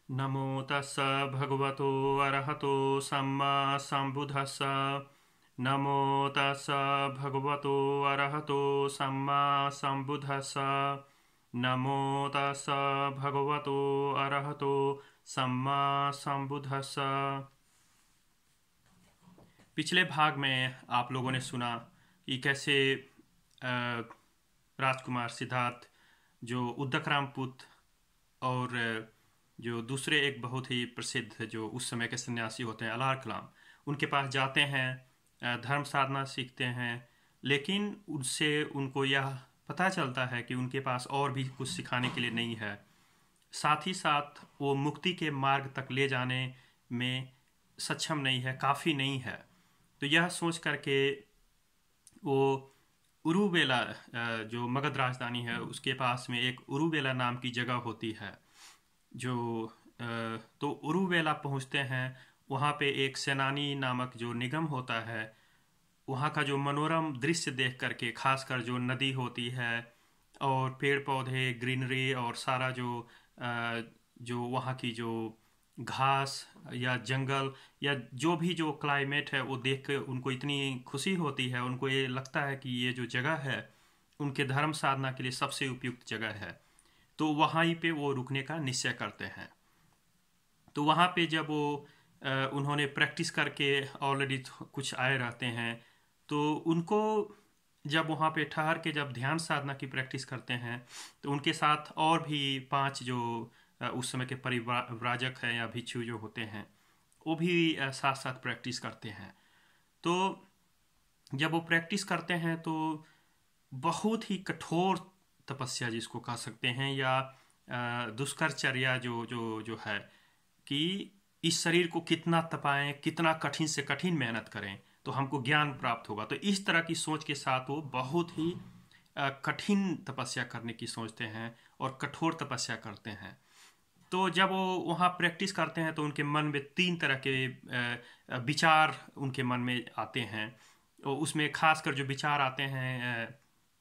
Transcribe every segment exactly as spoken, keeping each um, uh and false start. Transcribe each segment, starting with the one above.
नमो तस्स भगवतो अरहतो सम्मा सम्बुद्धस्स। नमो तस्स भगवतो अरहतो सम्मा सम्बुद्धस्स। नमो तस्स भगवतो अरहतो सम्मा सम्बुद्धस्स। पिछले भाग में आप लोगों ने सुना कि कैसे अ, राजकुमार सिद्धार्थ जो उद्दकराम पुत्र और जो दूसरे एक बहुत ही प्रसिद्ध जो उस समय के सन्यासी होते हैं अलार कलाम, उनके पास जाते हैं, अ, धर्म साधना सीखते हैं। लेकिन उससे उनको यह पता चलता है कि उनके पास और भी कुछ सिखाने के लिए नहीं है। साथ ही साथ वो मुक्ति के मार्ग तक ले जाने में सक्षम नहीं है, काफ़ी नहीं है। तो यह सोच करके वो उरुवेला, अ, जो मगध राजधानी है उसके पास में एक उरुवेला नाम की जगह होती है। जो अ, तो उरुवेला पहुंचते हैं। वहाँ पे एक सेनानी नामक जो निगम होता है, वहाँ का जो मनोरम दृश्य देख करके, खासकर जो नदी होती है और पेड़ पौधे, ग्रीनरी और सारा जो अ, जो वहाँ की जो घास या जंगल या जो भी जो क्लाइमेट है वो देख के उनको इतनी खुशी होती है, उनको ये लगता है कि ये जो जगह है उनके धर्म साधना के लिए सबसे उपयुक्त जगह है। तो वहाँ ही पे वो रुकने का निश्चय करते हैं। तो वहाँ पे जब वो अ, उन्होंने प्रैक्टिस करके ऑलरेडी कुछ आए रहते हैं, तो उनको जब वहाँ पे ठहर के जब ध्यान साधना की प्रैक्टिस करते हैं, तो उनके साथ और भी पांच जो अ, उस समय के परिव्राजक हैं या भिक्षु जो होते हैं, वो भी अ, साथ साथ प्रैक्टिस करते हैं। तो जब वो प्रैक्टिस करते हैं तो बहुत ही कठोर तपस्या जिसको कह सकते हैं, या अ, दुष्करचर्या जो जो जो है कि इस शरीर को कितना तपाएं, कितना कठिन से कठिन मेहनत करें तो हमको ज्ञान प्राप्त होगा। तो इस तरह की सोच के साथ वो बहुत ही अ, कठिन तपस्या करने की सोचते हैं और कठोर तपस्या करते हैं। तो जब वो वहाँ प्रैक्टिस करते हैं तो उनके मन में तीन तरह के अ, अ, विचार उनके मन में आते हैं। और उसमें खासकर जो विचार आते हैं अ,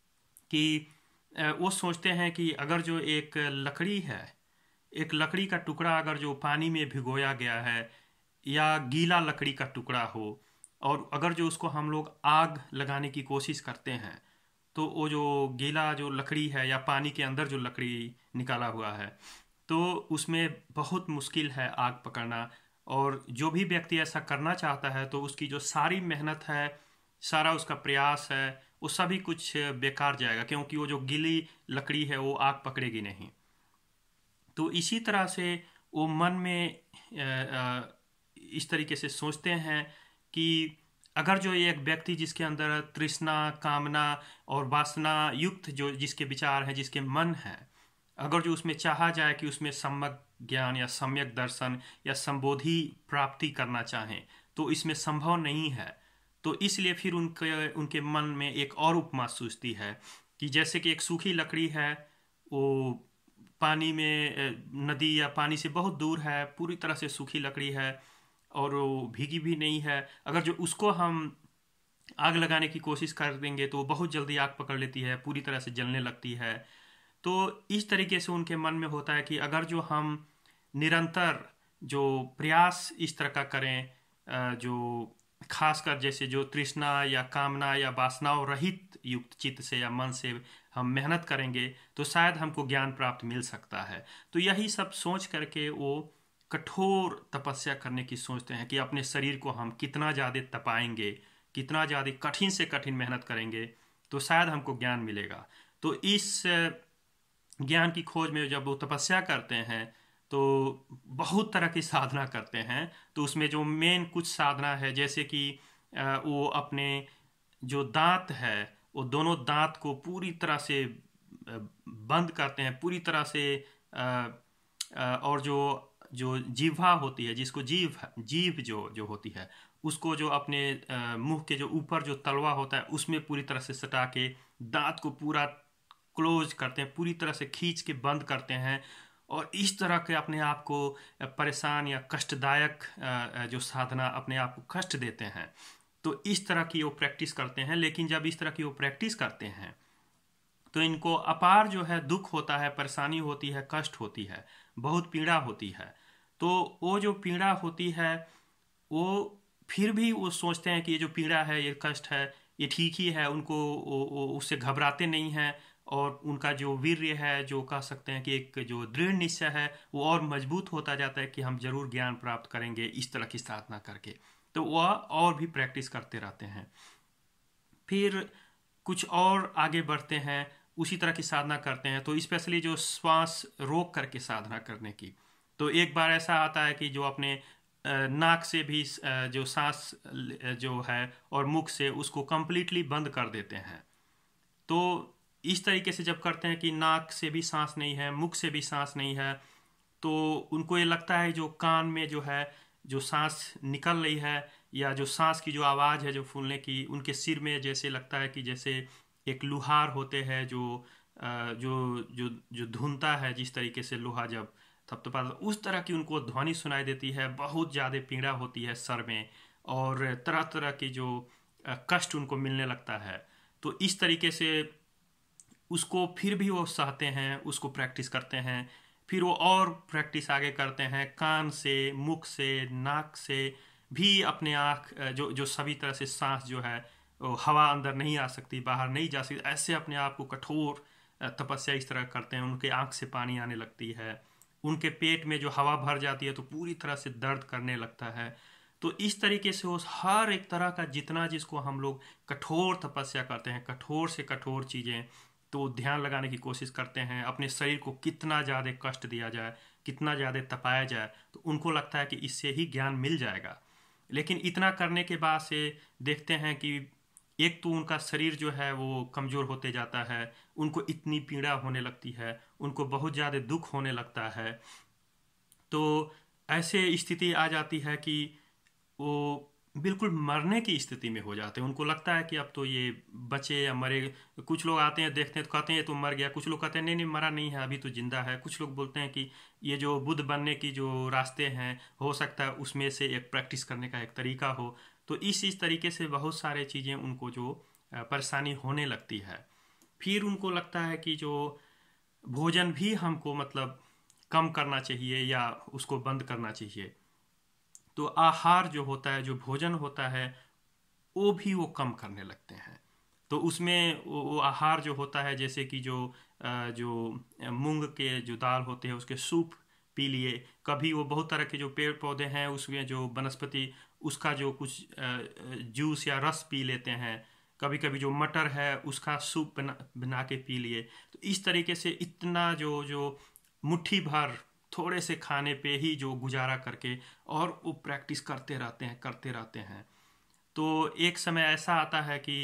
कि अ, वो सोचते हैं कि अगर जो एक लकड़ी है, एक लकड़ी का टुकड़ा अगर जो पानी में भिगोया गया है या गीला लकड़ी का टुकड़ा हो, और अगर जो उसको हम लोग आग लगाने की कोशिश करते हैं, तो वो जो गीला जो लकड़ी है या पानी के अंदर जो लकड़ी निकाला हुआ है, तो उसमें बहुत मुश्किल है आग पकड़ना। और जो भी व्यक्ति ऐसा करना चाहता है तो उसकी जो सारी मेहनत है, सारा उसका प्रयास है, वो सभी कुछ बेकार जाएगा, क्योंकि वो जो गीली लकड़ी है वो आग पकड़ेगी नहीं। तो इसी तरह से वो मन में अ, अ, इस तरीके से सोचते हैं कि अगर जो एक व्यक्ति जिसके अंदर तृष्णा, कामना और वासना युक्त जो जिसके विचार हैं, जिसके मन है, अगर जो उसमें चाहा जाए कि उसमें सम्यक ज्ञान या सम्यक दर्शन या संबोधि प्राप्ति करना चाहें, तो इसमें संभव नहीं है। तो इसलिए फिर उनके उनके मन में एक और उपमा सूझती है कि जैसे कि एक सूखी लकड़ी है, वो पानी में अ, नदी या पानी से बहुत दूर है, पूरी तरह से सूखी लकड़ी है और वो भीगी भी नहीं है। अगर जो उसको हम आग लगाने की कोशिश कर देंगे तो वो बहुत जल्दी आग पकड़ लेती है, पूरी तरह से जलने लगती है। तो इस तरीके से उनके मन में होता है कि अगर जो हम निरंतर जो प्रयास इस तरह का करें, अ, जो खासकर जैसे जो तृष्णा या कामना या वासनाओं रहित युक्त चित्त से या मन से हम मेहनत करेंगे तो शायद हमको ज्ञान प्राप्त मिल सकता है। तो यही सब सोच करके वो कठोर तपस्या करने की सोचते हैं कि अपने शरीर को हम कितना ज़्यादा तपाएंगे, कितना ज़्यादा कठिन से कठिन मेहनत करेंगे तो शायद हमको ज्ञान मिलेगा। तो इस ज्ञान की खोज में जब वो तपस्या करते हैं तो बहुत तरह की साधना करते हैं। तो उसमें जो मेन कुछ साधना है, जैसे कि अ, वो अपने जो दांत है, वो दोनों दांत को पूरी तरह से अ, बंद करते हैं, पूरी तरह से अ, अ, और जो जो जीवा होती है, जिसको जीभ जीभ जो जो होती है, उसको जो अपने अ, मुंह के जो ऊपर जो तलवा होता है उसमें पूरी तरह से सटा के दांत को पूरा क्लोज करते हैं, पूरी तरह से खींच के बंद करते हैं। और इस तरह के अपने आप को परेशान या कष्टदायक अ, जो साधना अपने आप को कष्ट देते हैं, तो इस तरह की वो प्रैक्टिस करते हैं। लेकिन जब इस तरह की वो प्रैक्टिस करते हैं तो इनको अपार जो है दुख होता है, परेशानी होती है, कष्ट होती है, बहुत पीड़ा होती है। तो वो जो पीड़ा होती है, वो फिर भी वो सोचते हैं कि ये जो पीड़ा है, ये कष्ट है, ये ठीक ही है। उनको वो, वो उससे घबराते नहीं हैं, और उनका जो वीर्य है, जो कह सकते हैं कि एक जो दृढ़ निश्चय है, वो और मजबूत होता जाता है कि हम जरूर ज्ञान प्राप्त करेंगे इस तरह की साधना करके। तो वह और भी प्रैक्टिस करते रहते हैं। फिर कुछ और आगे बढ़ते हैं, उसी तरह की साधना करते हैं। तो स्पेशली जो श्वास रोक करके साधना करने की, तो एक बार ऐसा आता है कि जो अपने अ, नाक से भी अ, जो सांस ल- जो है और मुख से उसको कंप्लीटली बंद कर देते हैं। तो इस तरीके से जब करते हैं कि नाक से भी सांस नहीं है, मुख से भी सांस नहीं है, तो उनको ये लगता है जो कान में जो है, जो सांस निकल रही है, या जो सांस की जो आवाज़ है जो फूलने की, उनके सिर में जैसे लगता है कि जैसे एक लुहार होते हैं जो अ, जो जो जो धुनता है, जिस तरीके से लोहा जब थपथपाता, उस तरह की उनको ध्वनि सुनाई देती है। बहुत ज़्यादा पीड़ा होती है सर में, और तरह तरह की जो अ, कष्ट उनको मिलने लगता है। तो इस तरीके से उसको फिर भी वो सहते हैं, उसको प्रैक्टिस करते हैं। फिर वो और प्रैक्टिस आगे करते हैं, कान से, मुख से, नाक से भी अपने आँख जो जो सभी तरह से सांस जो है, वो हवा अंदर नहीं आ सकती, बाहर नहीं जा सकती, ऐसे अपने आप को कठोर अ, तपस्या इस तरह करते हैं। उनके आँख से पानी आने लगती है, उनके पेट में जो हवा भर जाती है तो पूरी तरह से दर्द करने लगता है। तो इस तरीके से उस हर एक तरह का जितना जिसको हम लोग कठोर तपस्या करते हैं, कठोर से कठोर चीज़ें, तो ध्यान लगाने की कोशिश करते हैं, अपने शरीर को कितना ज़्यादा कष्ट दिया जाए, कितना ज़्यादा तपाया जाए, तो उनको लगता है कि इससे ही ज्ञान मिल जाएगा। लेकिन इतना करने के बाद से देखते हैं कि एक तो उनका शरीर जो है वो कमज़ोर होते जाता है, उनको इतनी पीड़ा होने लगती है, उनको बहुत ज़्यादा दुख होने लगता है। तो ऐसे स्थिति आ जाती है कि वो बिल्कुल मरने की स्थिति में हो जाते हैं। उनको लगता है कि अब तो ये बचे या मरे। कुछ लोग आते हैं, देखते हैं तो कहते हैं ये तो मर गया, कुछ लोग कहते हैं नहीं नहीं मरा नहीं है, अभी तो जिंदा है। कुछ लोग बोलते हैं कि ये जो बुद्ध बनने की जो रास्ते हैं, हो सकता है उसमें से एक प्रैक्टिस करने का एक तरीका हो। तो इस इस तरीके से बहुत सारे चीज़ें उनको जो अ, परेशानी होने लगती है। फिर उनको लगता है कि जो भोजन भी हमको मतलब कम करना चाहिए या उसको बंद करना चाहिए। तो आहार जो होता है, जो भोजन होता है, वो भी वो कम करने लगते हैं। तो उसमें वो, वो आहार जो होता है, जैसे कि जो अ, जो मूंग के जो दाल होते हैं उसके सूप पी लिए। कभी वो बहुत तरह के जो पेड़ पौधे हैं उसमें जो वनस्पति, उसका जो कुछ जूस या रस पी लेते हैं। कभी कभी जो मटर है उसका सूप बना बना के पी लिए। तो इस तरीके से इतना जो जो मुट्ठी भर थोड़े से खाने पे ही जो गुजारा करके, और वो प्रैक्टिस करते रहते हैं, करते रहते हैं। तो एक समय ऐसा आता है कि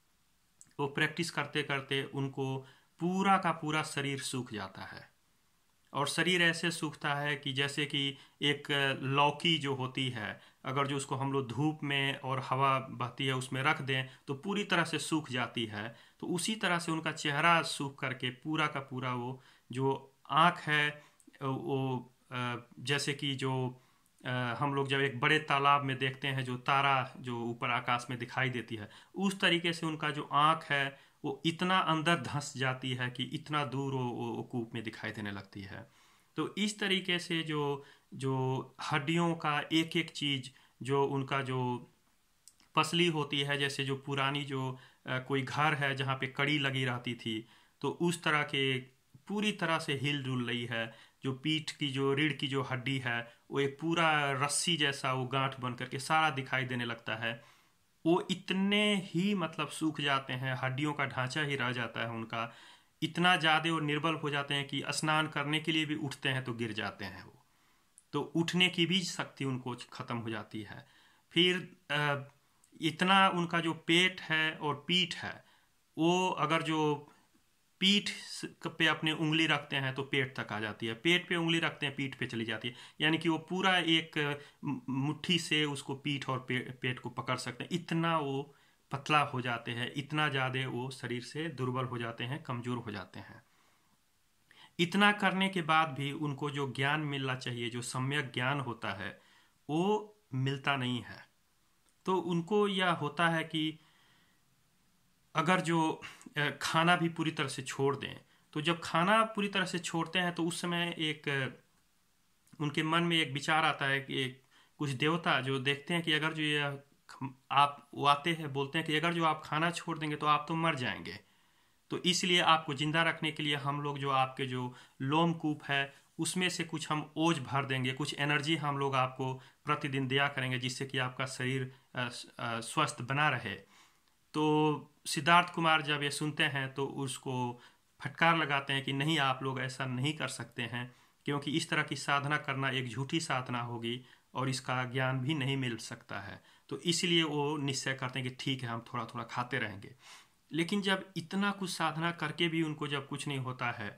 वो प्रैक्टिस करते करते उनको पूरा का पूरा शरीर सूख जाता है। और शरीर ऐसे सूखता है कि जैसे कि एक लौकी जो होती है, अगर जो उसको हम लोग धूप में और हवा बहती है उसमें रख दें तो पूरी तरह से सूख जाती है। तो उसी तरह से उनका चेहरा सूख करके पूरा का पूरा वो जो आँख है, वो अ, जैसे कि जो अ, हम लोग जब एक बड़े तालाब में देखते हैं जो तारा जो ऊपर आकाश में दिखाई देती है, उस तरीके से उनका जो आँख है वो इतना अंदर धंस जाती है कि इतना दूर वो, वो, वो कूप में दिखाई देने लगती है। तो इस तरीके से जो जो हड्डियों का एक एक चीज, जो उनका जो पसली होती है, जैसे जो पुरानी जो अ, कोई घर है जहाँ पे कड़ी लगी रहती थी, तो उस तरह के पूरी तरह से हिल डुल रही है। जो पीठ की जो रीढ़ की जो हड्डी है, वो एक पूरा रस्सी जैसा वो गांठ बन करके सारा दिखाई देने लगता है। वो इतने ही मतलब सूख जाते हैं, हड्डियों का ढांचा ही रह जाता है उनका। इतना ज़्यादा वो निर्बल हो जाते हैं कि स्नान करने के लिए भी उठते हैं तो गिर जाते हैं वो। तो उठने की भी शक्ति उनको खत्म हो जाती है। फिर अ, इतना उनका जो पेट है और पीठ है, वो अगर जो पीठ पे अपने उंगली रखते हैं तो पेट तक आ जाती है, पेट पे उंगली रखते हैं पीठ पे चली जाती है। यानी कि वो पूरा एक मुट्ठी से उसको पीठ और पे, पेट को पकड़ सकते हैं। इतना वो पतला हो जाते हैं, इतना ज़्यादा वो शरीर से दुर्बल हो जाते हैं, कमज़ोर हो जाते हैं। इतना करने के बाद भी उनको जो ज्ञान मिलना चाहिए, जो सम्यक ज्ञान होता है, वो मिलता नहीं है। तो उनको यह होता है कि अगर जो अ, खाना भी पूरी तरह से छोड़ दें, तो जब खाना पूरी तरह से छोड़ते हैं तो उस समय एक उनके मन में एक विचार आता है कि एक कुछ देवता जो देखते हैं कि अगर जो ये आप वो आते हैं, बोलते हैं कि अगर जो आप खाना छोड़ देंगे तो आप तो मर जाएंगे, तो इसलिए आपको जिंदा रखने के लिए हम लोग जो आपके जो लोमकूप है उसमें से कुछ हम ओज भर देंगे, कुछ एनर्जी हम लोग आपको प्रतिदिन दिया करेंगे, जिससे कि आपका शरीर अ, अ, स्वस्थ बना रहे। तो सिद्धार्थ कुमार जब ये सुनते हैं तो उसको फटकार लगाते हैं कि नहीं, आप लोग ऐसा नहीं कर सकते हैं, क्योंकि इस तरह की साधना करना एक झूठी साधना होगी और इसका ज्ञान भी नहीं मिल सकता है। तो इसलिए वो निश्चय करते हैं कि ठीक है, हम थोड़ा थोड़ा खाते रहेंगे। लेकिन जब इतना कुछ साधना करके भी उनको जब कुछ नहीं होता है,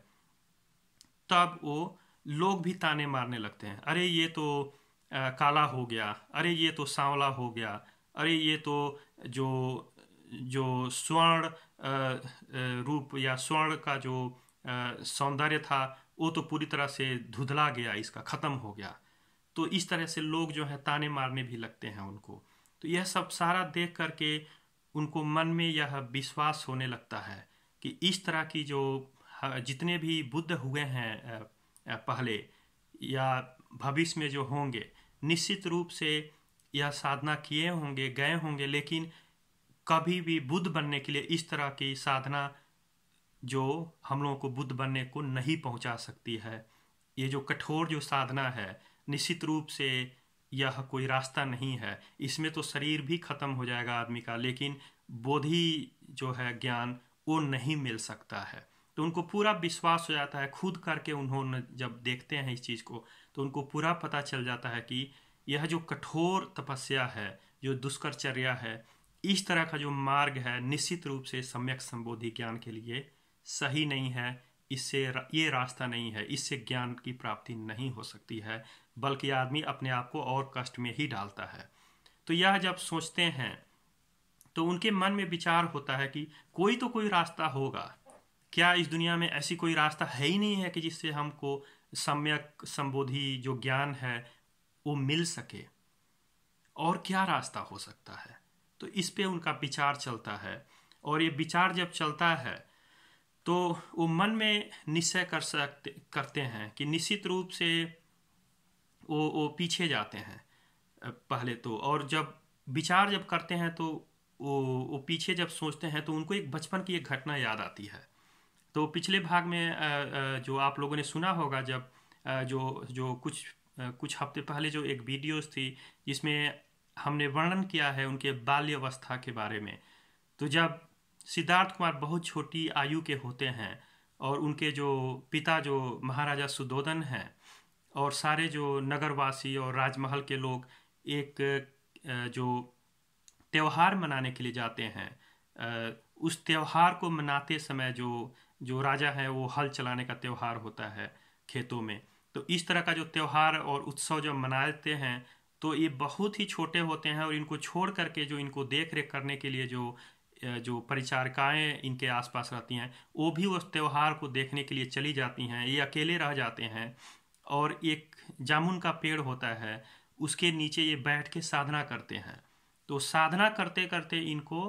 तब वो लोग भी ताने मारने लगते हैं, अरे ये तो अ, काला हो गया, अरे ये तो सांवला हो गया, अरे ये तो जो जो स्वर्ण अ, अ, रूप या स्वर्ण का जो अ, सौंदर्य था वो तो पूरी तरह से धुधला गया, इसका खत्म हो गया। तो इस तरह से लोग जो है ताने मारने भी लगते हैं उनको। तो यह सब सारा देख करके उनको मन में यह विश्वास होने लगता है कि इस तरह की जो ह- जितने भी बुद्ध हुए हैं अ, अ, पहले या भविष्य में जो होंगे, निश्चित रूप से यह साधना किए होंगे, गए होंगे, लेकिन कभी भी बुद्ध बनने के लिए इस तरह की साधना जो हम लोगों को बुद्ध बनने को नहीं पहुंचा सकती है। ये जो कठोर जो साधना है, निश्चित रूप से यह कोई रास्ता नहीं है। इसमें तो शरीर भी खत्म हो जाएगा आदमी का, लेकिन बोधि जो है ज्ञान, वो नहीं मिल सकता है। तो उनको पूरा विश्वास हो जाता है, खुद करके उन्होंने जब देखते हैं इस चीज़ को तो उनको पूरा पता चल जाता है कि यह जो कठोर तपस्या है, जो दुष्करचर्या है, इस तरह का जो मार्ग है, निश्चित रूप से सम्यक संबोधि ज्ञान के लिए सही नहीं है। इससे ये रास्ता नहीं है, इससे ज्ञान की प्राप्ति नहीं हो सकती है, बल्कि आदमी अपने आप को और कष्ट में ही डालता है। तो यह जब सोचते हैं तो उनके मन में विचार होता है कि कोई तो कोई रास्ता होगा। क्या इस दुनिया में ऐसी कोई रास्ता है ही नहीं है कि जिससे हमको सम्यक संबोधि जो ज्ञान है वो मिल सके? और क्या रास्ता हो सकता है? तो इस पे उनका विचार चलता है। और ये विचार जब चलता है तो वो मन में निश्चय कर सकते करते हैं कि निश्चित रूप से वो वो पीछे जाते हैं अ, पहले तो। और जब विचार जब करते हैं तो वो वो पीछे जब सोचते हैं तो उनको एक बचपन की एक घटना याद आती है। तो पिछले भाग में अ, अ, जो आप लोगों ने सुना होगा, जब अ, जो जो कुछ अ, कुछ हफ्ते पहले जो एक वीडियोस थी जिसमें हमने वर्णन किया है उनके बाल्यावस्था के बारे में। तो जब सिद्धार्थ कुमार बहुत छोटी आयु के होते हैं और उनके जो पिता जो महाराजा सुदोधन हैं और सारे जो नगरवासी और राजमहल के लोग एक अ, जो त्योहार मनाने के लिए जाते हैं, अ, उस त्योहार को मनाते समय जो जो राजा है वो हल चलाने का त्योहार होता है खेतों में। तो इस तरह का जो त्योहार और उत्सव जब मनाते हैं तो ये बहुत ही छोटे होते हैं, और इनको छोड़ करके जो इनको देख रेख करने के लिए जो अ, जो परिचारिकाएं इनके आसपास रहती हैं वो भी उस त्योहार को देखने के लिए चली जाती हैं। ये अकेले रह जाते हैं और एक जामुन का पेड़ होता है उसके नीचे ये बैठ के साधना करते हैं। तो साधना करते करते इनको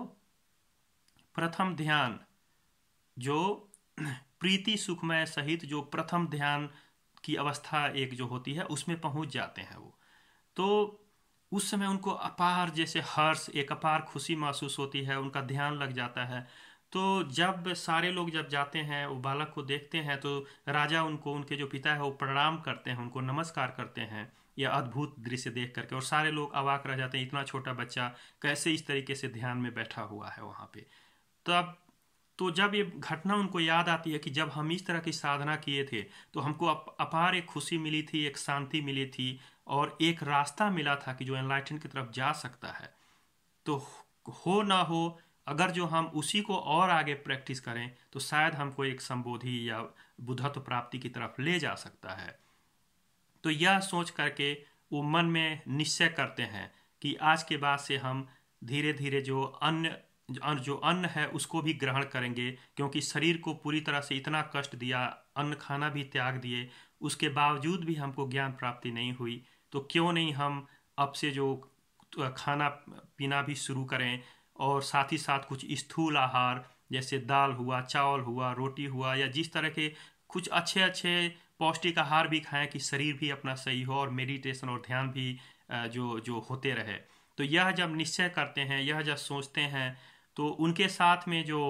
प्रथम ध्यान, जो प्रीति सुखमय सहित जो प्रथम ध्यान की अवस्था एक जो होती है उसमें पहुंच जाते हैं वो। तो उस समय उनको अपार जैसे हर्ष, एक अपार खुशी महसूस होती है, उनका ध्यान लग जाता है। तो जब सारे लोग जब जाते हैं वो बालक को देखते हैं तो राजा उनको, उनके जो पिता है वो प्रणाम करते हैं, उनको नमस्कार करते हैं यह अद्भुत दृश्य देख करके। और सारे लोग अवाक रह जाते हैं, इतना छोटा बच्चा कैसे इस तरीके से ध्यान में बैठा हुआ है वहाँ पे। तब तो जब ये घटना उनको याद आती है कि जब हम इस तरह की साधना किए थे तो हमको अप, अपार एक खुशी मिली थी, एक शांति मिली थी और एक रास्ता मिला था कि जो एनलाइटन की तरफ जा सकता है। तो हो ना हो, अगर जो हम उसी को और आगे प्रैक्टिस करें तो शायद हमको एक संबोधि या बुद्धत्व प्राप्ति की तरफ ले जा सकता है। तो यह सोच करके वो मन में निश्चय करते हैं कि आज के बाद से हम धीरे धीरे जो अन्न जो अन्न है उसको भी ग्रहण करेंगे, क्योंकि शरीर को पूरी तरह से इतना कष्ट दिया, अन्न खाना भी त्याग दिए, उसके बावजूद भी हमको ज्ञान प्राप्ति नहीं हुई। तो क्यों नहीं हम अब से जो खाना पीना भी शुरू करें, और साथ ही साथ कुछ स्थूल आहार जैसे दाल हुआ, चावल हुआ, रोटी हुआ, या जिस तरह के कुछ अच्छे अच्छे पौष्टिक आहार भी खाएं कि शरीर भी अपना सही हो, और मेडिटेशन और ध्यान भी जो जो होते रहे। तो यह जब निश्चय करते हैं, यह जब सोचते हैं, तो उनके साथ में जो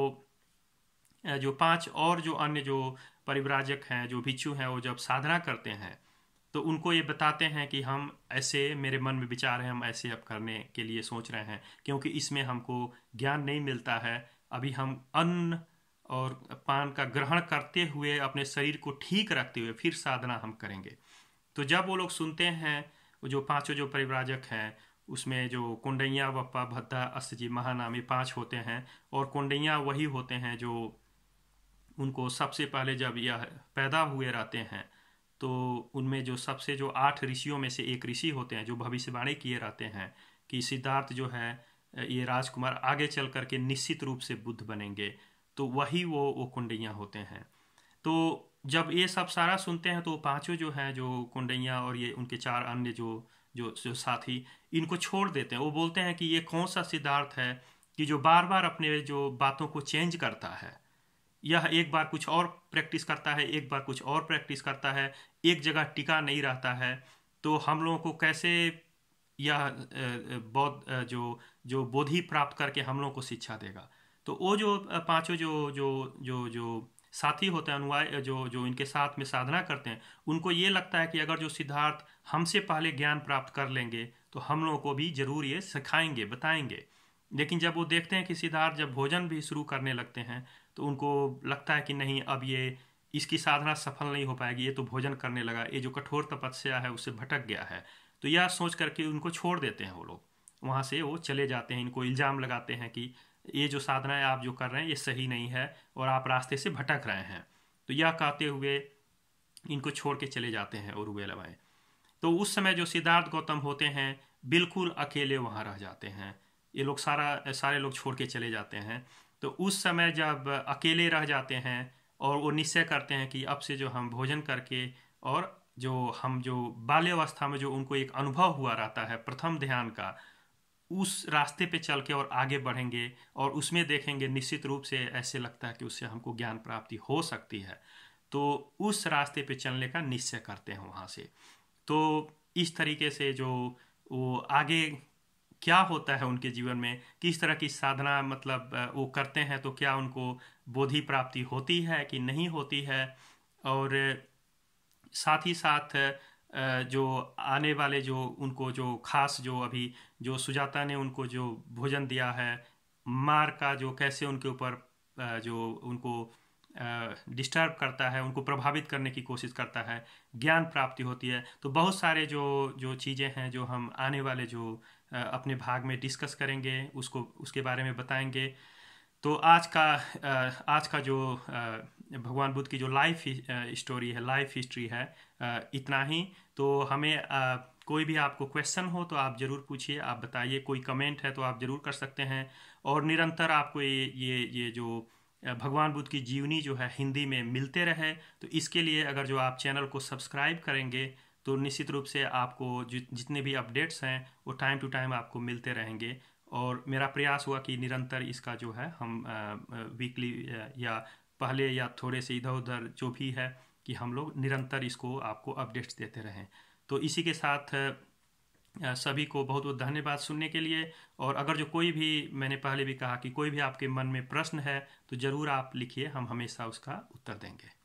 जो पांच और जो अन्य जो परिव्राजक हैं, जो भिक्षु हैं, वो जब साधना करते हैं तो उनको ये बताते हैं कि हम ऐसे, मेरे मन में विचार है, हम ऐसे अब करने के लिए सोच रहे हैं, क्योंकि इसमें हमको ज्ञान नहीं मिलता है। अभी हम अन्न और पान का ग्रहण करते हुए अपने शरीर को ठीक रखते हुए फिर साधना हम करेंगे। तो जब वो लोग सुनते हैं, वो जो पांचों जो परिव्राजक हैं, उसमें जो कुंडैया, बप्पा, भद्दा, अष्टजी, महानामी पांच होते हैं, और कुंडैया वही होते हैं जो उनको सबसे पहले जब यह पैदा हुए रहते हैं, तो उनमें जो सबसे जो आठ ऋषियों में से एक ऋषि होते हैं जो भविष्यवाणी किए रहते हैं कि सिद्धार्थ जो है, ये राजकुमार आगे चल करके निश्चित रूप से बुद्ध बनेंगे, तो वही वो वो कुंडैया होते हैं। तो जब ये सब सारा सुनते हैं, तो पांचों जो हैं, जो कुंडैया और ये उनके चार अन्य जो जो जो साथी, इनको छोड़ देते हैं। वो बोलते हैं कि ये कौन सा सिद्धार्थ है कि जो बार बार अपने जो बातों को चेंज करता है। यह एक बार कुछ और प्रैक्टिस करता है, एक बार कुछ और प्रैक्टिस करता है, एक जगह टिका नहीं रहता है। तो हम लोगों को कैसे यह बौद्ध जो जो बोधि प्राप्त करके हम लोगों को शिक्षा देगा। तो वो जो पांचों जो जो जो जो साथी होते हैं, अनुयायी जो जो इनके साथ में साधना करते हैं, उनको ये लगता है कि अगर जो सिद्धार्थ हमसे पहले ज्ञान प्राप्त कर लेंगे तो हम लोगों को भी जरूर ये सिखाएंगे, बताएंगे। लेकिन जब वो देखते हैं कि सिद्धार्थ जब भोजन भी शुरू करने लगते हैं, तो उनको लगता है कि नहीं, अब ये इसकी साधना सफल नहीं हो पाएगी, ये तो भोजन करने लगा, ये जो कठोर तपस्या है उससे भटक गया है। तो यह सोच करके उनको छोड़ देते हैं। वो लोग वहाँ से वो चले जाते हैं। इनको इल्ज़ाम लगाते हैं कि ये जो साधनाएं आप जो कर रहे हैं ये सही नहीं है और आप रास्ते से भटक रहे हैं। तो यह कहते हुए इनको छोड़ के चले जाते हैं और वे लगाए। तो उस समय जो सिद्धार्थ गौतम होते हैं बिल्कुल अकेले वहाँ रह जाते हैं। ये लोग सारा सारे लोग छोड़ के चले जाते हैं। तो उस समय जब अकेले रह जाते हैं और वो निश्चय करते हैं कि अब से जो हम भोजन करके, और जो हम जो बाल्यावस्था में जो उनको एक अनुभव हुआ रहता है प्रथम ध्यान का, उस रास्ते पे चल के और आगे बढ़ेंगे और उसमें देखेंगे निश्चित रूप से ऐसे लगता है कि उससे हमको ज्ञान प्राप्ति हो सकती है। तो उस रास्ते पे चलने का निश्चय करते हैं वहाँ से। तो इस तरीके से जो वो आगे क्या होता है उनके जीवन में, किस तरह की साधना मतलब वो करते हैं, तो क्या उनको बोधि प्राप्ति होती है कि नहीं होती है। और साथ ही साथ जो आने वाले जो उनको जो खास जो अभी जो सुजाता ने उनको जो भोजन दिया है, मार का जो कैसे उनके ऊपर जो उनको डिस्टर्ब करता है, उनको प्रभावित करने की कोशिश करता है, ज्ञान प्राप्ति होती है। तो बहुत सारे जो जो चीज़ें हैं जो हम आने वाले जो अपने भाग में डिस्कस करेंगे, उसको उसके बारे में बताएंगे। तो आज का आज का जो भगवान बुद्ध की जो लाइफ स्टोरी है, लाइफ हिस्ट्री है, इतना ही। तो हमें कोई भी आपको क्वेश्चन हो तो आप ज़रूर पूछिए, आप बताइए। कोई कमेंट है तो आप ज़रूर कर सकते हैं। और निरंतर आपको ये ये ये जो भगवान बुद्ध की जीवनी जो है हिंदी में मिलते रहे, तो इसके लिए अगर जो आप चैनल को सब्सक्राइब करेंगे तो निश्चित रूप से आपको जितने भी अपडेट्स हैं वो टाइम टू टाइम आपको मिलते रहेंगे। और मेरा प्रयास हुआ कि निरंतर इसका जो है हम वीकली या पहले या थोड़े से इधर उधर जो भी है कि हम लोग निरंतर इसको आपको अपडेट्स देते रहें। तो इसी के साथ सभी को बहुत बहुत धन्यवाद सुनने के लिए। और अगर जो कोई भी, मैंने पहले भी कहा कि कोई भी आपके मन में प्रश्न है तो ज़रूर आप लिखिए, हम हमेशा उसका उत्तर देंगे।